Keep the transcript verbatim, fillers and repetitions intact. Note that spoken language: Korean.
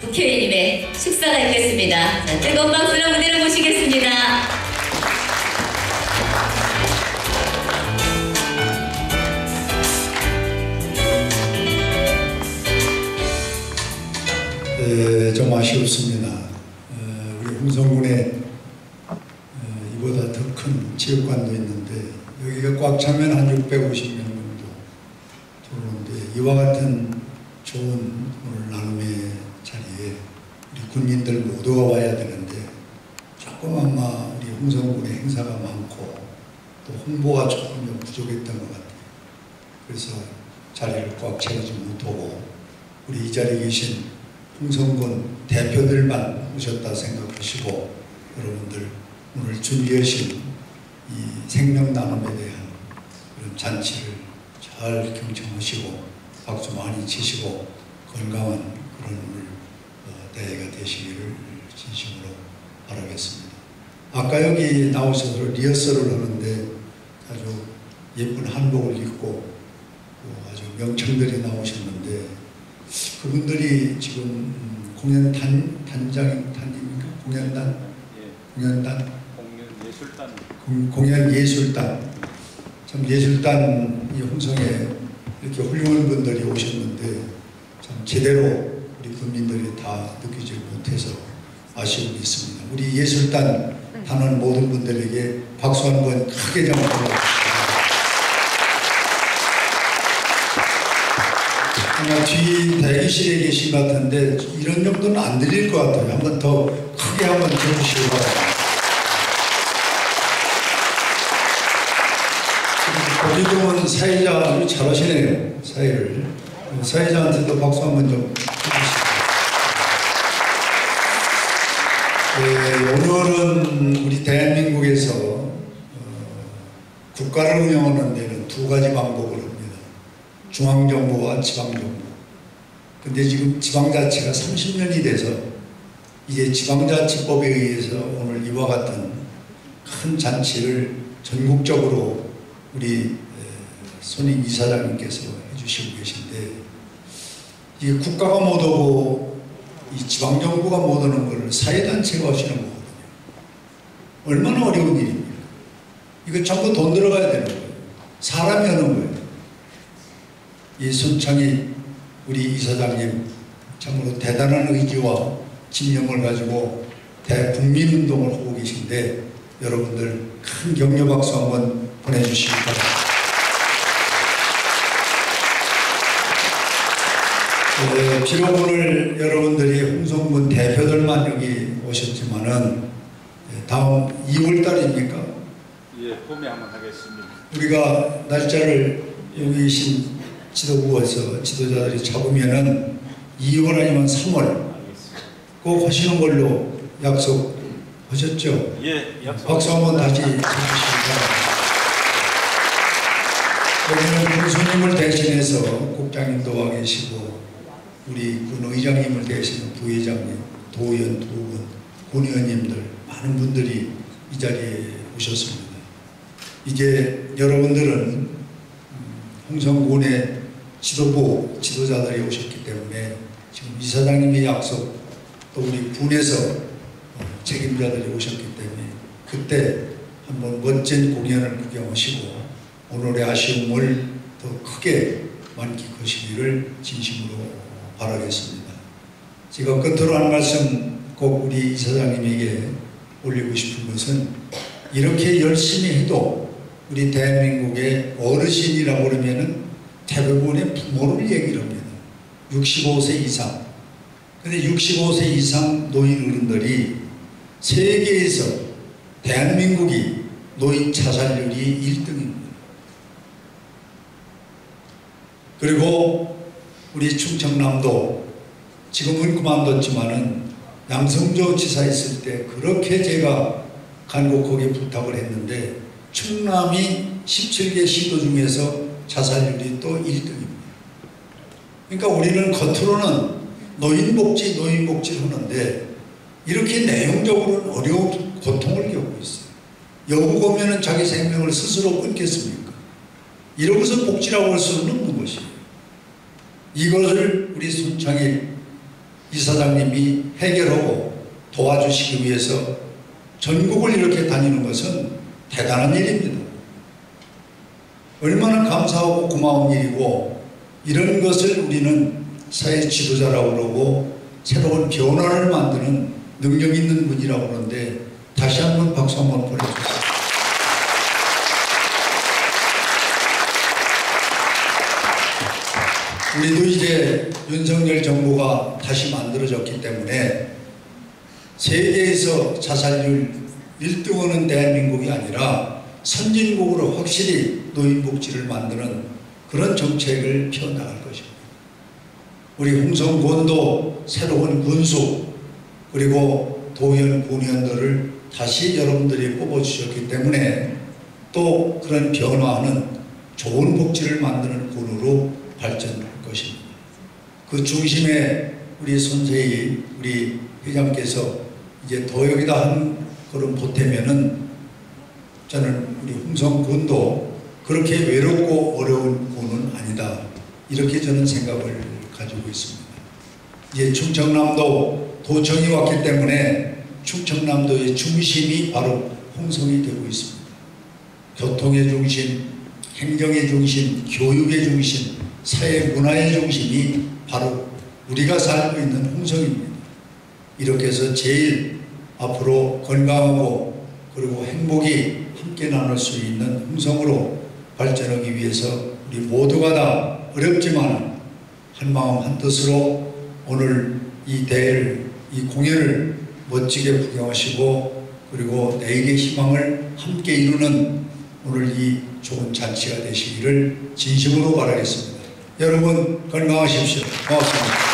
국회의원님의 축사가 있겠습니다. 자, 뜨거운 박수로 무대를 모시겠습니다. 에, 좀 아쉽습니다. 에, 우리 홍성군에 에, 이보다 더 큰 체육관도 있는데 여기가 꽉 차면 한 육백오십 명 정도 들어오는데 이와 같은 좋은 오늘 나눔의 자리에 우리 군민들 모두가 와야 되는데 조금 아마 우리 홍성군에 행사가 많고 또 홍보가 조금 좀 부족했던 것 같아요. 그래서 자리를 꽉 채우지 못하고 우리 이 자리에 계신 홍성군 대표들만 오셨다 생각하시고 여러분들 오늘 준비하신 이 생명 나눔에 대한 그런 잔치를 잘 경청하시고 박수 많이 치시고 건강한 그런 오늘 대회가 되시기를 진심으로 바라겠습니다. 아까 여기 나오셔서 리허설을 하는데 아주 예쁜 한복을 입고 아주 명청들이 나오셨는데 그분들이 지금 공연 단, 단장, 단입니까? 공연단? 예. 공연단? 공연 예술단. 공, 공연 예술단. 참 예술단 이 홍성에 이렇게 훌륭한 분들이 오셨는데 참 제대로 우리 국민들이 다 느끼지 못해서 아쉬움이 있습니다. 우리 예술단 단원 모든 분들에게 박수 한번 크게 좀 부탁드립니다. 아마 뒤 대기실에 계신 것 같은데 이런 정도는 안 들릴 것 같아요. 한번 더 크게 한번 들어주시기 바랍니다. 고기동은 사회자 아주 잘하시네요. 사회를. 사회자한테도 박수 한번 좀 해주시죠. 네, 오늘은 우리 대한민국에서 어, 국가를 운영하는 데는 두 가지 방법을 합니다. 중앙정부와 지방정부. 근데 지금 지방자치가 삼십 년이 돼서 이제 지방자치법에 의해서 오늘 이와 같은 큰 잔치를 전국적으로 우리 손익 이사장님께서 해주시고 계신데 이 국가가 못 오고 이 지방정부가 못 오는 걸 사회단체가 하시는 거거든요. 얼마나 어려운 일입니까? 이거 전부 돈 들어가야 되는 거예요. 사람이 하는 거예요. 이 손창희 우리 이사장님 참으로 대단한 의지와 집념을 가지고 대국민운동을 하고 계신데 여러분들 큰 격려 박수 한번 보내주시기 바랍니다. 네, 비록 오늘 여러분들이 홍성군 대표들만 여기 오셨지만은 다음 이월 달입니까? 예, 봄에 한번 하겠습니다. 우리가 날짜를 여기 계신 지도부에서 지도자들이 잡으면은 이월 아니면 삼월 꼭 하시는 걸로 약속하셨죠? 예, 약속. 박수 한번 다시 해주시기 바랍니다. 여기는 군수님을 대신해서 국장님도 와 계시고 우리 군 의장님을 대신해 부회장님, 도의원, 도의원, 군의원님들 많은 분들이 이 자리에 오셨습니다. 이제 여러분들은 홍성군의 지도부, 지도자들이 오셨기 때문에 지금 이사장님의 약속 또 우리 군에서 책임자들이 오셨기 때문에 그때 한번 멋진 공연을 구경하시고 오늘의 아쉬움을 더 크게 만끽하시기를 진심으로 바라겠습니다. 제가 끝으로 한 말씀 꼭 우리 이사장님에게 올리고 싶은 것은 이렇게 열심히 해도 우리 대한민국의 어르신이라고 그러면은 대부분의 부모를 얘기를 합니다. 육십오 세 이상. 근데 육십오 세 이상 노인 어른들이 세계에서 대한민국이 노인 자살률이 일 등입니다. 그리고 우리 충청남도 지금은 그만뒀지만은 양성조 지사 있을 때 그렇게 제가 간곡하게 부탁을 했는데 충남이 십칠 개 시도 중에서 자살률이 또 일 등입니다. 그러니까 우리는 겉으로는 노인복지 노인복지를 하는데 이렇게 내용적으로는 어려운 고통을 겪고 있어요. 여부 보면은 자기 생명을 스스로 끊겠습니까? 이러고서 복지라고 할 수는 없는 것이에요. 이것을 우리 손창희 이사장님이 해결하고 도와주시기 위해서 전국을 이렇게 다니는 것은 대단한 일입니다. 얼마나 감사하고 고마운 일이고, 이런 것을 우리는 사회 지도자라고 그러고 새로운 변화를 만드는 능력 있는 분이라고 그러는데, 다시 한번 박수 한번 보내주세요. 우리도 이제 윤석열 정부가 다시 만들어졌기 때문에 세계에서 자살률 일 등하는 대한민국이 아니라 선진국으로 확실히 노인복지를 만드는 그런 정책을 펴나갈 것입니다. 우리 홍성군도 새로운 군수 그리고 도의원, 군의원들을 다시 여러분들이 뽑아주셨기 때문에 또 그런 변화하는 좋은 복지를 만드는 군으로 발전할 것입니다. 그 중심에 우리 손세희 우리 회장께서 이제 더 여기다 한 걸음 보태면은 저는 우리 홍성군도 그렇게 외롭고 어려운 군은 아니다, 이렇게 저는 생각을 가지고 있습니다. 이제 충청남도 도청이 왔기 때문에 충청남도의 중심이 바로 홍성이 되고 있습니다. 교통의 중심, 행정의 중심, 교육의 중심, 사회 문화의 중심이 바로 우리가 살고 있는 홍성입니다. 이렇게 해서 제일 앞으로 건강하고 그리고 행복이 함께 나눌 수 있는 홍성으로 발전하기 위해서 우리 모두가 다 어렵지만 한마음 한뜻으로 오늘 이 대회를, 이 공연을 멋지게 구경하시고 그리고 내일의 희망을 함께 이루는 오늘 이 좋은 잔치가 되시기를 진심으로 바라겠습니다. 여러분 건강하십시오. 고맙습니다.